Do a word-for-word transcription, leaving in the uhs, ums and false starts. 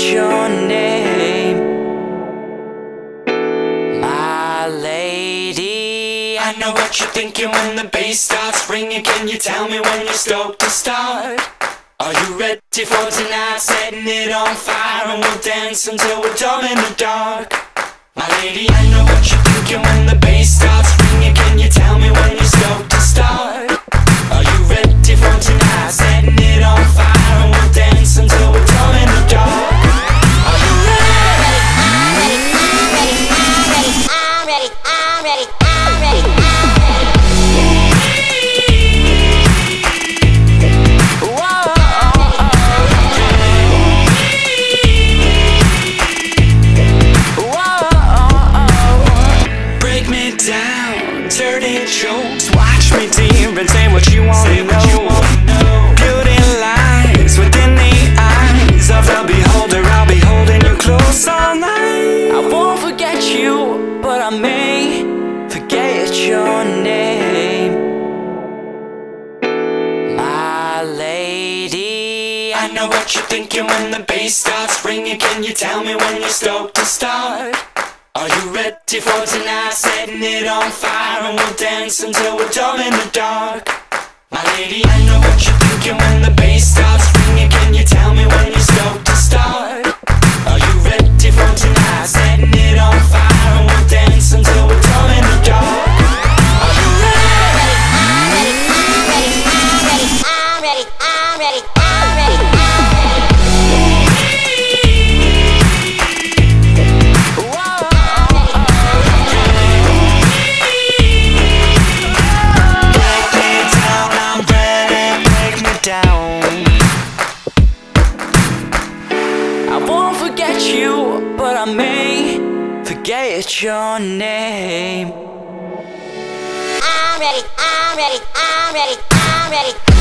your name, my lady. I know what you're thinking when the bass starts ringing. Can you tell me when you're stoked to start? Are you ready for tonight? Setting it on fire and we'll dance until we're dumb in the dark. My lady, I know what you're thinking when the bass starts ringing. Can you tell me when you're stoked to start? Are you ready for tonight? Setting it on fire and we'll dance until we're dumb in the dark. Are you ready? I'm ready, I'm ready, I'm ready, I'm ready, I'm ready. Dirty jokes, Watch me dear and say what you want to know. Beauty lies within the eyes of the beholder. I'll be holding you close all night. I won't forget you, but I may forget your name, my lady. I know what you're thinking when the bass starts ringing. Can you tell me when you're stoked to start? Are you ready for tonight? Setting it on fire and we'll dance until we're dumb in the dark. My lady, I know what you're thinking when the bass starts ringing. Can you tell me when you're stoked to start? Are you ready for tonight? Setting it on fire and we'll dance until we're dumb in the dark. Are you ready? I'm ready, I'm ready, I'm ready, I'm ready, I'm ready, I'm ready. I won't forget you, but I may forget your name. I'm ready, I'm ready, I'm ready, I'm ready.